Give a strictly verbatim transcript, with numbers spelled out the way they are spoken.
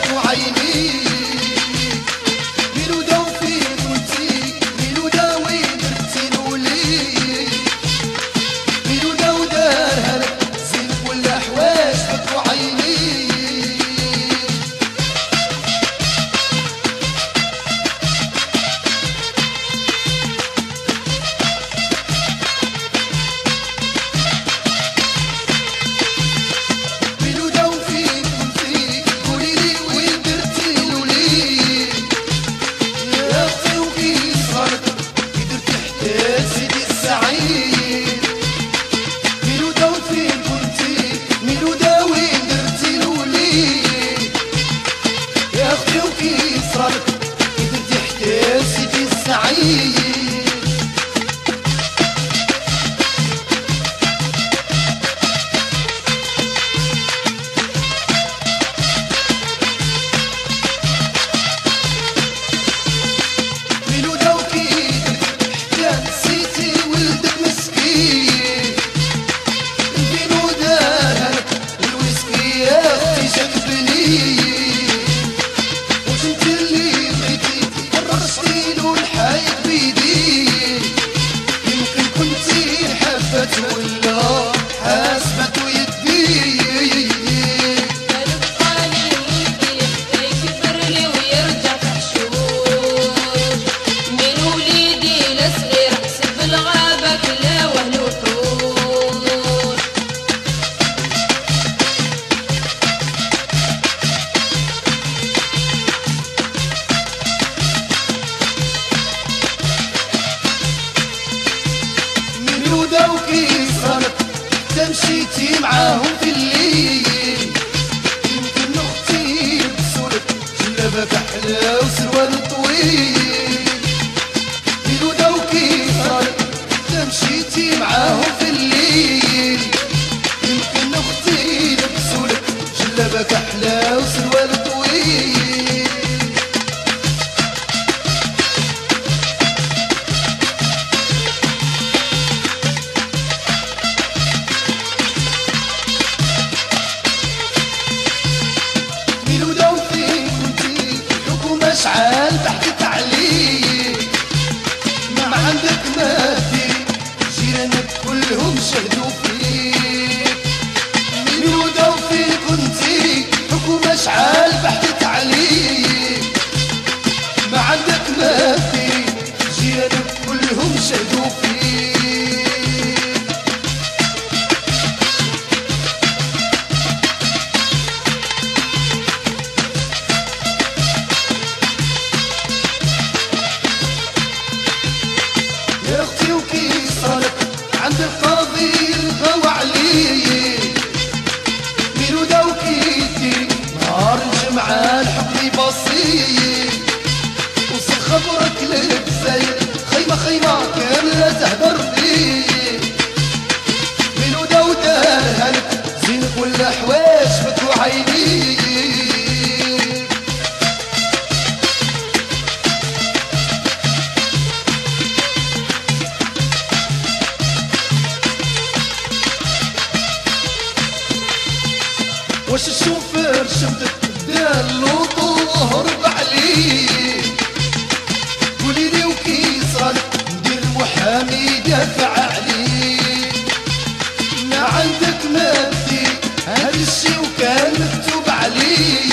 فتح عيني ميلودا وفين كنتي ميلودا وين درتي لولي ميلودا ودارها لك زين كل حوايج فتح عيني ولا حاسبت ويدي القليل يكبر لي ويرجع كحشوش من وليدي لصغير حسب الغابة كلا وهل وحوش ميلودا وكيصرت مشيتي معاهم في الليل يمكن اختي لبسولك جلابه كحله وسروال طويل ميلودا وكيصرت مشيتي معاهم في الليل يمكن اختي لبسولك جلابه كحله وسروال طويل مشعل تحت تعليم ما عندك ما دير جيرانك كلهم شهدوا فيك ميلودا وفين كنتي حكم مشعل تحت تعليم ما عندك ما دير جيرانك كلهم شهدوا فيك عند القاضي الغوا علي ميلودا وكيدي نهار الجمعة الحكم بسيط وصل خبرك للجزاير خيمة خيمة كاملة تهدر بيه ميلودا ودارها لك زين كل حوايج فتحوا عيني واش الشوفير شمتك دار لوطو وهرب عليه قوليلي وكيصرالك ندير محامي يدافع عليه ما عندك ما دير هاد الشي وكان مكتوب عليه